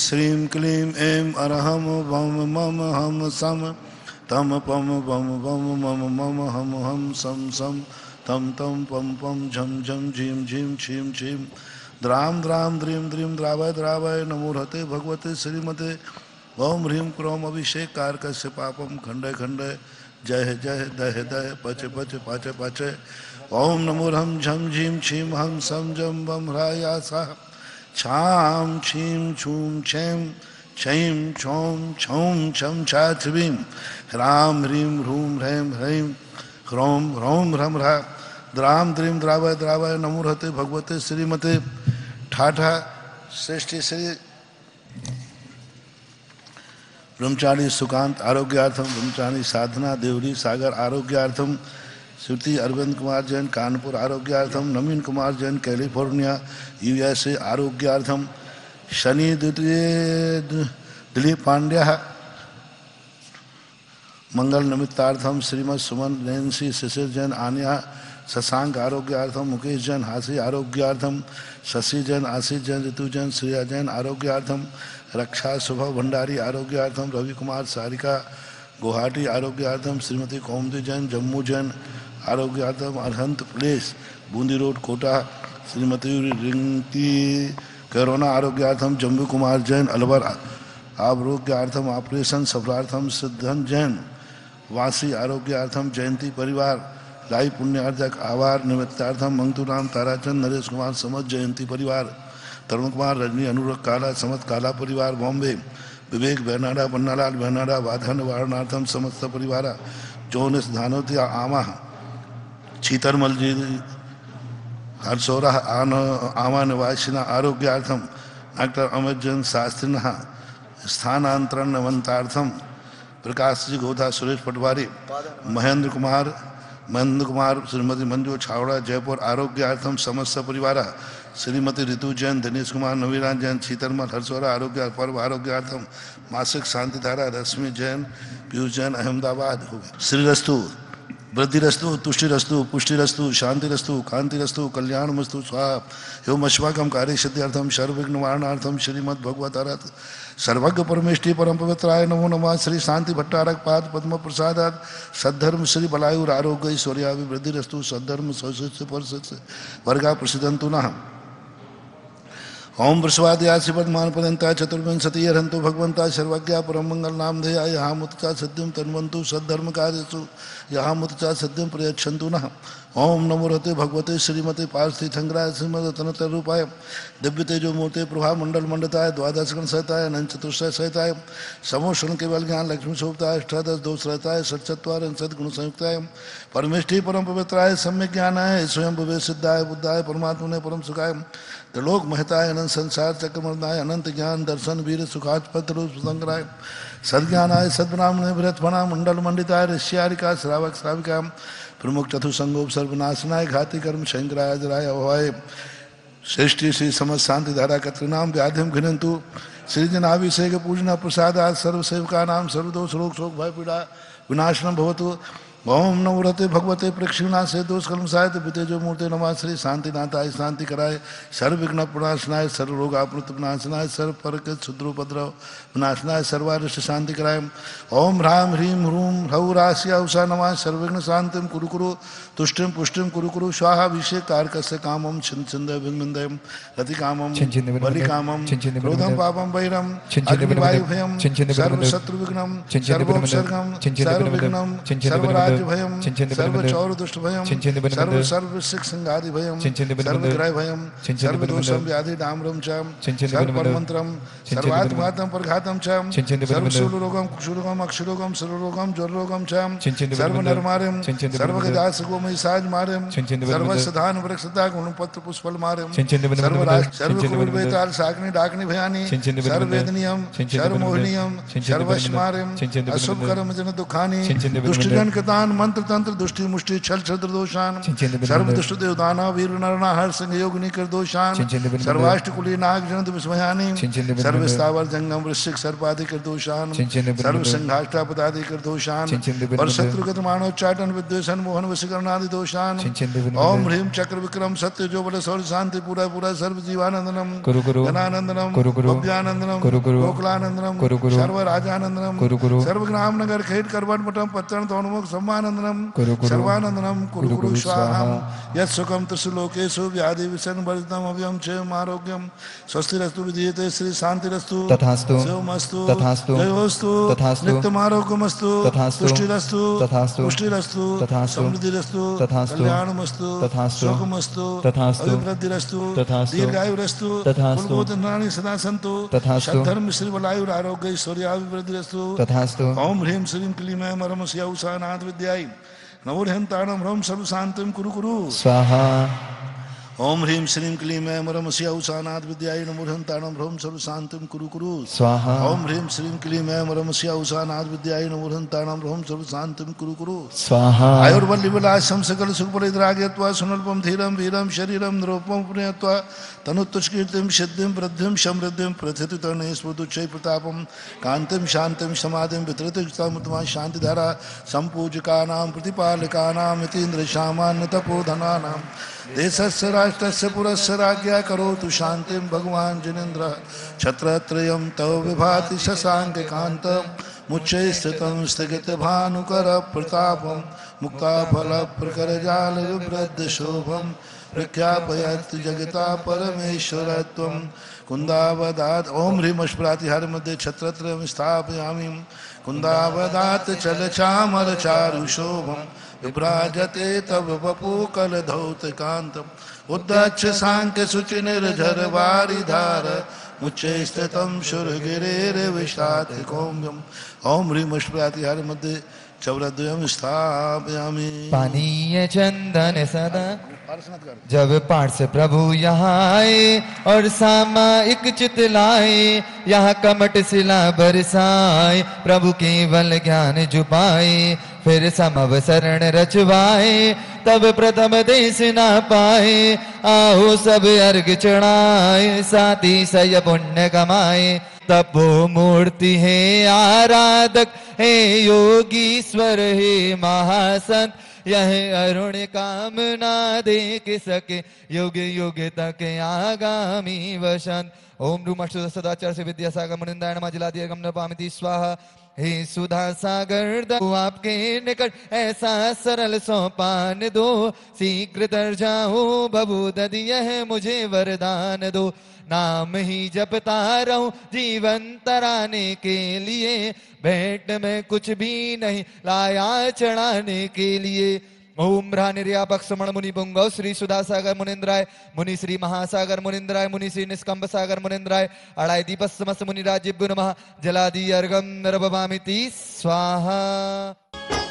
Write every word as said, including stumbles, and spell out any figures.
श्रीं क्लीं ऐं अरहम वम मम हम सम तम पम वम वम मम मम हम हम सम सम तम तम पम पम झम झम झीम झीम छीम छीम द्राम द्राम द्रीम द्रीम द्रावय द्रावय नमो रहते भगवते श्रीमते ओम ह्रीं क्रोम अभिषेक कारकस्य पापम खंडय खंडय जय जय दह दह पच पच पाच पाच ओम नमो हम झम झीम छीम हम सम जम बम ह्राया सा छाम छीम छूम छेम छईं छौं छौं छम छा छवीं ह्राम ह्रीं ह्रूं ह्रैं ह्रैं ह्रौं ह्रौं ह्रम ह्रा द्राम द्रीम द्रावय द्रावय नमो रहते भगवते श्रीमते ठाठा श्रेष्ठी श्री ब्रह्मचारी सुकांत आरोग्यार्थम ब्रह्मचारी साधना देवरी सागर आरोग्यार्थम श्रुति अरविंद कुमार जैन कानपुर आरोग्यार्थम नवीन कुमार जैन कैलिफोर्निया यूएसए आरोग्यार्थम शनि द्वितीय दिलीप पांड्या मंगल निमित्तार्थम श्रीमद सुमन नैन्सी शिशिर जैन आन्या शशांक आरोग्यार्थम मुकेश जैन हासी आरोग्यार्थम शशि जैन आशीष जैन ऋतु जैन श्रेया जैन आरोग्यार्थम रक्षा शुभ भंडारी आरोग्यार्थम रवि कुमार सारिका गुवाहाटी आरोग्यार्थम श्रीमती कौमदी जैन जम्मू जैन आरोग्यार्थम Arihant place Bundi road Kota Shrimati Rinki corona आरोग्यार्थम Jambu Kumar Jain Alwar आरोग्यार्थम ऑपरेशन सफलार्थम सिद्धन जैन वासी आरोग्यार्थम जयंती परिवार लाई पुण्यार्जक आवार निमित्तार्थम मंगतूराम ताराचंद नरेश कुमार समत जयंती परिवार तरुण कुमार रजनी अनुराग काला समत काला परिवार बॉम्बे विवेक बहनाडा पन्नालाल बहनाडा वाधन वारणार्थम समस्त परिवार जोनिस धानोतिया आमा चीतरमल जी हरसोरा आन आमा निवासिना आरोग्यार्थम डॉक्टर अमित जैन शास्त्रिन स्थानांतरण नवंतार्थम प्रकाश जी गोधा सुरेश पटवारी महेंद्र कुमार महेंद्र कुमार श्रीमती मंजू छावड़ा जयपुर आरोग्यार्थम समस्त परिवार श्रीमती ऋतु जैन दिनेश कुमार नवीरान जैन शीतलमल हरसोरा आरोग्य पर्व आरोग्यार्थम मासिक शांतिधारा रश्मि जैन पीयूष जैन अहमदाबाद श्रीरस्तु वृद्धिरस्तु तुष्टिरस्तु पुष्टिरस्तु शांतिरस्तु कांतिरस्तु कल्याणमस्तु स्वाहा एवं अस्माकं कार्य सिद्ध्यर्थम सर्वविघ्न निवारणार्थम श्रीमद् भगवतारथ सर्वज्ञ परमेष्टि परम पवित्राय नमो नमः श्री शांति भट्टारक पाद पद्म प्रसादात सद्धर्म श्री बलायुर आरोग्य ऐश्वर्याभिवृद्धिरस्तु सद्धर्म सौशिष्य परस्य वर्गा प्रसिद्धंतु नः ओम वृषवाद्या श्रीपद्मान पर्यंता चतुर्विंशति हरंतु भगवंता सर्वज्ञा परम मंगल नाम धेया यहाँ मुतचा सद्यम तन्वंतु सद्धर्म कार्यसु यहाँ मुतचा सद्यम प्रयच्छन्तु नः ओम नमो रहते भगवते श्रीमते पार्थि थंगराय श्रीमद तनतर रूपाय दिव्य तेजो मूर्ते प्रभा मंडल मंडताय द्वादश गण सहिताय अनंत चतुष्टय सहिताय समोषण केवल ज्ञान लक्ष्मी शोभताय अष्टादश दोष रहताय सच्चत्वार सदगुण संयुक्ताय परमेष्टि परम पवित्राय सम्यक ज्ञानाय स्वयं भवे सिद्धाय बुद्धाय परमात्मने परम सुखाय त्रिलोक महताय अनंत संसार चक्रमर्दाय अनंत ज्ञान दर्शन वीर सुखाच पत्र संग्राय सद्ज्ञानाय सद्ब्राह्मणे बृहत्फणा मंडल मंडिताय ऋष्यारिका श्रावक श्राविका प्रमुख चतुसंगोप सर्वनाशनाय घाति कर्म शंकराय जराय अभवाय श्रेष्ठी श्री समस्त शांति धारा कत्रिनाम व्याधिम घिनंतु श्रीजनाभिषेक पूजना प्रसादात सर्व सेवका नाम सर्वदोष रोग शोक भय पीड़ा विनाशनम भवतु ओम नमो रहते भगवते प्रक्षिणा से दोष कलम साहित्य पिते जो मूर्ति नमा श्री शांतिनाथाय शांति कराय सर्व विघ्न प्रणाशनाय सर्व रोग आपृत विनाशनाय सर्व परक क्षुद्रोपद्रव विनाशनाय सर्वारिष्ट शांति कराय ओम ह्राम ह्रीं ह्रूं ह्रौ राशि औषा नमा सर्वविघ्न शांतिम कुरु कुरु तुष्टिम पुष्टिम कुरु कुरु स्वाहा अभिषेक कारकस्य कामम छिन्न छिन्दय विन्मन्दयम रति कामम बलि कामम क्रोधम पापम वैरम अग्निवायु भयम सर्व शत्रु विघ्नम सर्वोपसर्गम सर्व विघ्नम सर्वराज भयम सर्व चौर दुष्ट भयम सर्व सर्व सिख संगादि भयम सर्व ग्रह भयम सर्व दोषम व्याधि डाम्रम चम सर्व परमंत्रम सर्वात्मातम परघातम चम सर्व शूल रोगम कुशुरोगम अक्षुरोगम सर्वरोगम ज्वररोगम चम सर्व नरमार्यम सर्व गदास गोमय साज मार्यम सर्व सधान वृक्षता गुणपत्र पुष्पल मार्यम सर्व राज सर्व कुल वेताल साग्नि डाग्नि भयानि सर्व वेदनियम सर्व मोहनियम सर्व स्मार्यम अशुभ कर्म जन दुखानि दुष्ट जन कृता दोषान मंत्र तंत्र दुष्टि मुष्टि छल छद्र दोषान सर्व दुष्ट देवदाना वीर नरना हर संग योग निकर दोषान सर्वाष्ट कुली नाग जनत विस्मयानी सर्व स्थावर जंगम वृश्चिक सर्पाधिक दोषान सर्व संघाष्टा पदाधिक दोषान पर शत्रुगत मानोच्चाटन विद्वेषण मोहन वशीकरणादि दोषान ओम ह्रीम चक्र विक्रम सत्य जो बल सौर शांति पूरा पूरा सर्व जीवानंदनम गणानंदनम भव्यानंदनम गोकुलानंदनम सर्व राजानंदनम सर्व ग्राम नगर खेट करवट मठम पत्तन तोन्मुख सम्मानंदनम सर्वानंदनम कुरु कुरु स्वाहा यत् सुखम त्रिलोकेषु व्याधि विषण वर्जितम अभयम क्षेम आरोग्यम स्वस्तिरस्तु विधीयते श्री शांतिरस्तु तथास्तु शिवमस्तु तथास्तु जयोस्तु तथास्तु नित्यमारोग्यमस्तु तथास्तु तुष्टिरस्तु तथास्तु पुष्टिरस्तु तथास्तु समृद्धिरस्तु तथास्तु कल्याणमस्तु तथास्तु सुखमस्तु तथास्तु अभिवृद्धिरस्तु तथास्तु दीर्घायुरस्तु तथास्तु कुलगोत्रनानि सदा सन्तु तथास्तु धर्म श्री बलायुर आरोग्य ऐश्वर्याभिवृद्धिरस्तु तथास्तु ओम ह्रीं श्रीं क्लीं ऐं मरमस्य उषानाथ विद्याय नमो ह्यंताणं ह्रौं सर्वशान्तिं कुरु कुरु स्वाहा ओम ह्रीं श्रीं क्लीं ऐं मरमस्य उषानाथ विद्याय नमो ह्यंताणं ह्रौं सर्वशान्तिं कुरु कुरु स्वाहा ओम ह्रीं श्रीं क्लीं ऐं मरमस्य उषानाथ विद्याय नमो ह्यंताणं ह्रौं सर्वशान्तिं कुरु कुरु स्वाहा आयुर्वल्ली विलासं सकल सुखपरिद्राग्यत्वा सुनल्पं धीरं वीरं शरीरं निरूपं पुण्यत्वा तनुत्तुष्कीर्तिं सिद्धिं वृद्धिं समृद्धिं प्रथिततने स्फुतुच्चै प्रतापं कान्तिं शान्तिं समाधिं वितृतिमुत्तमा शान्तिधारा सम्पूजकानां प्रतिपालकानां यतीन्द्रशामान्यतपोधनानां देशस्य राष्ट्रस्य पुरस्य राज्ञा करोतु शान्तिं भगवान् जिनेन्द्रः छत्रत्रयं तव विभाति शशाङ्ककान्तं मुच्चै स्थितं स्थगितभानुकर प्रतापं मुक्ताफलप्रकरजालविवृद्धशोभं प्रख्यापयत् जगता परमेश्वरत्वं कुन्दावदात् ओम ह्रीं अष्टप्रातिहार मध्ये छत्रत्रयं स्थापयामि कुन्दावदात् चलचामरचारुशोभं विभ्राजते तव वपुकलधौतकान्तम् उद्दच्छ साङ्ख्य शुचिनिर्झरवारिधार मुच्चै स्थितं शुरगिरेर्विशातिकौम्यम् ओम ह्रीं अष्टप्रातिहार मध्ये चौरद्वयं स्थापयामि पानीय चंदन सदा जब पार्श प्रभु यहाँ आए और सामायिक चित लाए यहाँ कमट शिला बरसाए प्रभु केवल ज्ञान जुपाए फिर समव शरण रचवाए तब प्रथम देश ना पाए आओ सब अर्घ चढ़ाए साथी सय पुण्य कमाए तपो मूर्ति है आराधक हे योगीश्वर हे महासंत यह अरुण कामना देख सके युग युग तक आगामी वसंत ओम रूम अष्ट सदाचार से विद्यासागर मुनिंदाय नमः जलादिय गम नपामिति स्वाहा हे सुधा सागर दो आपके निकट ऐसा सरल सोपान दो शीघ्र तर जाऊं बबू ददी यह मुझे वरदान दो नाम ही जपता रहूं जीवन तराने के लिए भेंट में कुछ भी नहीं लाया चढ़ाने के लिए ओम निर्यापक समण मुनि पुंगव श्री सुधासागर मुनिंद्राय मुनि श्री महासागर मुनिंद्राय मुनि श्री निष्कंभ सागर मुनिंद्राय अड़ाई दीपस्मस मुनि राजिभ्यो नमः जलादि अर्घम नरभवामिति स्वाहा।